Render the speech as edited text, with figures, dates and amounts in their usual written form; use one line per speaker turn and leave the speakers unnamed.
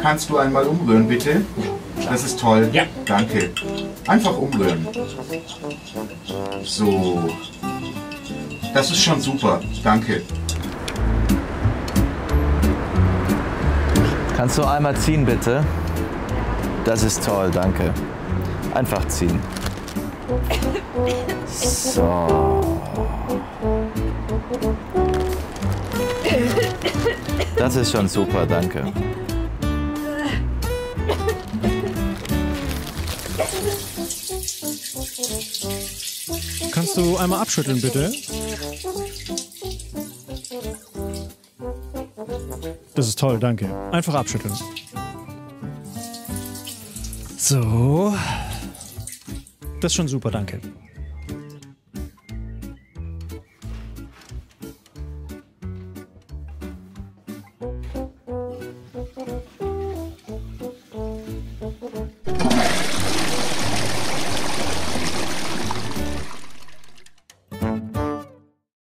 Kannst du einmal umrühren, bitte? Das ist toll.
Ja.
Danke. Einfach umrühren. So. Das ist schon super. Danke.
Kannst du einmal ziehen, bitte? Das ist toll, danke. Einfach ziehen. So. Das ist schon super, danke.
Kannst du einmal abschütteln, bitte? Das ist toll, danke. Einfach abschütteln. So. Das ist schon super, danke.